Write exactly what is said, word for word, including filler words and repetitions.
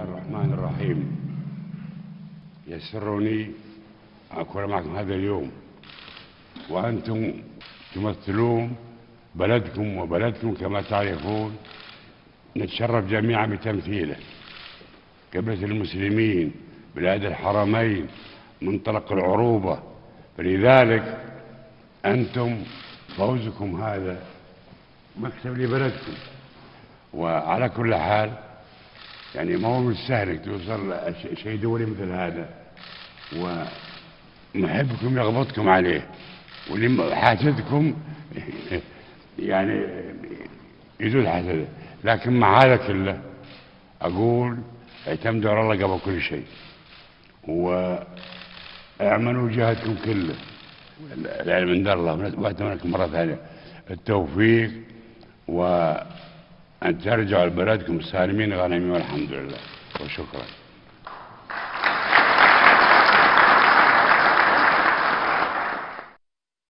الله الرحمن الرحيم. يسرني أكون معكم هذا اليوم، وأنتم تمثلون بلدكم وبلدكم كما تعرفون. نتشرف جميعا بتمثيله، قبلة المسلمين، بلاد الحرمين، منطلق العروبة. فلذلك أنتم فوزكم هذا مكسب لبلدكم. وعلى كل حال يعني ما هو من السهل انك توصل شيء دولي مثل هذا، ومحبكم يغبطكم عليه، واللي حاسدكم يعني يزول حسده. لكن مع هذا كله اقول اعتمدوا على الله قبل كل شيء، واعملوا جهدكم كله. العلم عند الله، واتمنى لكم مره ثانيه التوفيق، وأن ترجعوا لبلدكم سالمين غانمين والحمد لله، وشكرا.